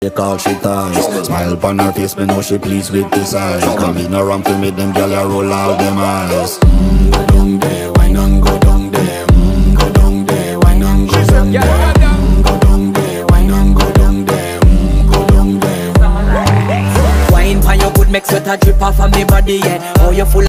She call she ties. Smile upon her face, me know she pleased with this eyes. Come in around to me, them gyal a roll out them eyes. Go down there, wine and go down there. Go down there, wine and go down there. Go down there, wine and go down there. Go down there. Wine for your good, make sweat a drip off of me body, yeah. Oh, you full.